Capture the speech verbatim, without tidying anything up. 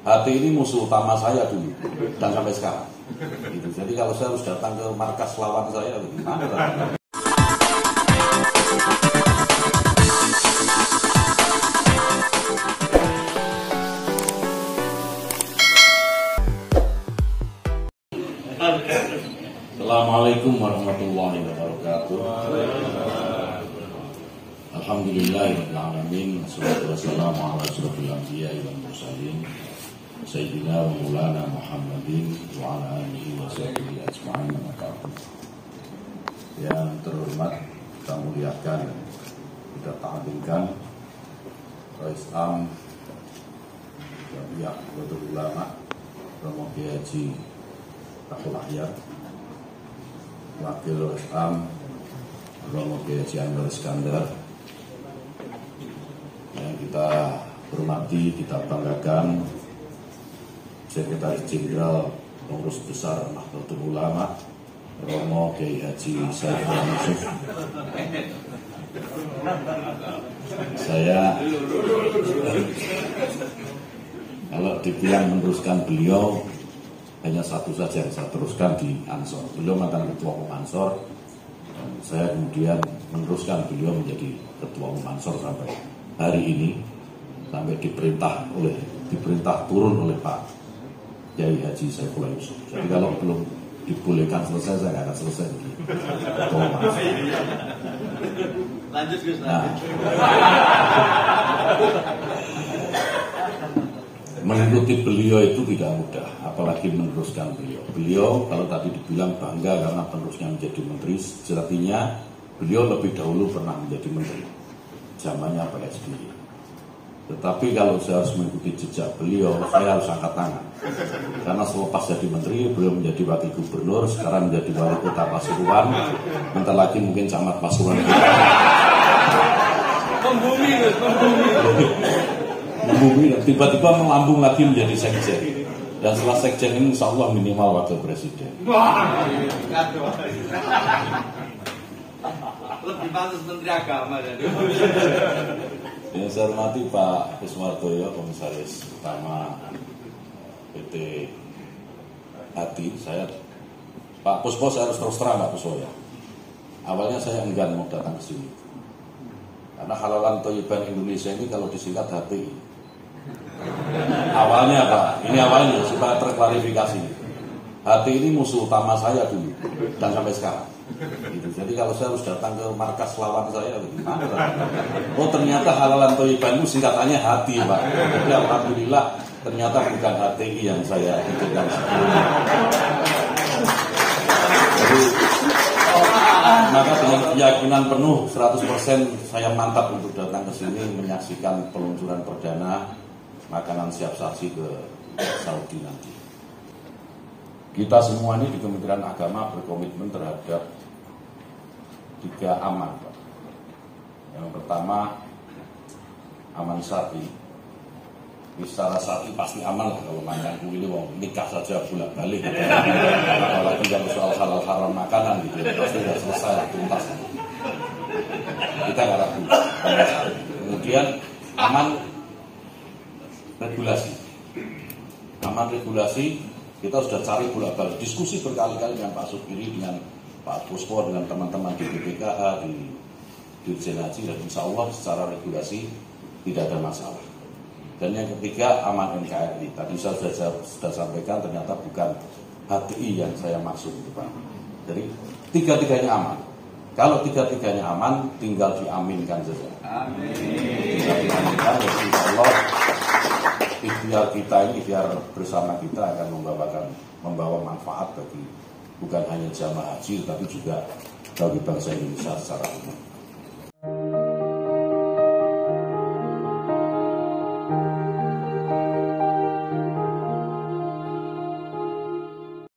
hati ini musuh utama saya dulu dan sampai sekarang. Gitu. Jadi kalau saya harus datang ke markas lawan saya, gimana? Assalamualaikum warahmatullahi wabarakatuh. Alhamdulillahirabbil alamin, wassalatu wassalamu ala asyrofil anbiya'i wal mursalin sayyidina wa maulana Muhammadin wa ala alihi wa sahbihi ajma'in. Yang terhormat, kita muliakan, kita ta'zimkan Rais Am Jamiah Nahdlatul Ulama Romo Kiai Haji Tahul Ahyar, Wakil Rais Am Romo Kiai Haji Anwar Iskandar, yang kita hormati, kita banggakan Sekretaris Jenderal Pengurus Besar Nahdlatul Ulama Romo Kiai Haji Saifullah Yusuf. Saya kalau dibilang meneruskan beliau, hanya satu saja yang saya teruskan di Ansor. Beliau mantan Ketua Umum Ansor, dan saya kemudian meneruskan beliau menjadi Ketua Umum Ansor sampai hari ini, sampai diperintah oleh diperintah turun oleh Pak Kiai Haji Saifullah Yusuf. Jadi kalau belum dibolehkan selesai, saya nggak akan selesai di Ketua Umum Ansor. Lanjut Gus. Nah, mengikuti beliau itu tidak mudah, apalagi meneruskan beliau. Beliau kalau tadi dibilang bangga karena penerusnya menjadi menteri, sejatinya beliau lebih dahulu pernah menjadi menteri, zamannya Pak S B Y. Tetapi kalau saya harus mengikuti jejak beliau, saya harus angkat tangan. Karena selepas jadi menteri, beliau menjadi wakil gubernur, sekarang menjadi wali kota Pasuruan, bentar lagi mungkin camat Pasuruan. Membumi, membumi. Membumi, tiba-tiba melambung lagi menjadi sekjen. Dan setelah sekjen ini insya Allah minimal wakil presiden. Wah, lebih pantas menteri agama dan Yang saya hormati Pak Kuswardoyo, Komisaris Utama P T Hati. Saya Pak Puspo, saya harus terus terang Pak Puspo ya. Awalnya saya enggan mau datang ke sini, karena halalan Thayyiban Indonesia ini kalau disingkat H T I. Awalnya Pak, ini awalnya supaya terklarifikasi. H T I ini musuh utama saya dulu dan sampai sekarang. Gitu. Jadi kalau saya harus datang ke markas lawan saya, gimana? Oh ternyata halalan Thayyiban itu singkatannya hati Pak. Jadi alhamdulillah ternyata bukan H T I yang saya pikirkan sebelumnya. Jadi maka dengan keyakinan penuh seratus persen saya mantap untuk datang ke sini menyaksikan peluncuran perdana makanan siap saji ke Saudi nanti. Kita semua ini di Kementerian Agama berkomitmen terhadap tiga aman, Pak. Yang pertama, aman syar'i. Secara syar'i pasti aman lah kalau mantanku ini mau nikah saja bolak-balik. Apalagi kalau soal halal haram makanan gitu, pasti sudah selesai tuntas. Kita nggak ragu. Kemudian aman regulasi. Aman regulasi. Kita sudah cari bolak-balik, diskusi berkali-kali dengan Pak Sukiri, dengan Pak Puspo, dengan teman-teman di B P K A, di Dirjen Haji, dan insya Allah secara regulasi tidak ada masalah. Dan yang ketiga, aman N K R I. Tadi saya sudah, sudah sampaikan, ternyata bukan H T I yang saya maksud, Pak. Jadi tiga-tiganya aman. Kalau tiga-tiganya aman, tinggal diaminkan saja. Amin. Tinggal diaminkan, dan insya Allah ikhtiar kita ini, ikhtiar bersama kita akan membawakan membawa manfaat bagi bukan hanya jamaah haji, tapi juga bagi bangsa Indonesia secara umum.